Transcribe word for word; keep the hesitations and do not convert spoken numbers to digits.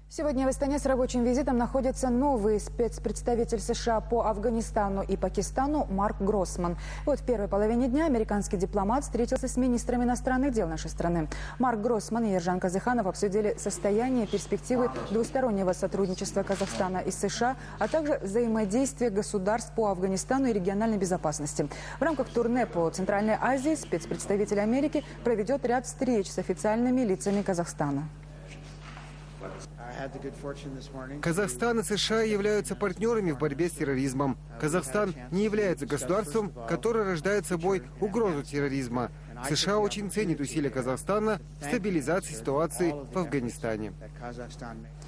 Сегодня в Астане с рабочим визитом находится новый спецпредставитель США по Афганистану и Пакистану Марк Гроссман. Вот в первой половине дня американский дипломат встретился с министром иностранных дел нашей страны. Марк Гроссман и Ержан Казыханов обсудили состояние и перспективы двустороннего сотрудничества Казахстана и США, а также взаимодействие государств по Афганистану и региональной безопасности. В рамках турне по Центральной Азии спецпредставитель Америки проведет ряд встреч с официальными лицами Казахстана. Казахстан и США являются партнерами в борьбе с терроризмом. Казахстан не является государством, которое рождает собой угрозу терроризма. США очень ценит усилия Казахстана в стабилизации ситуации в Афганистане.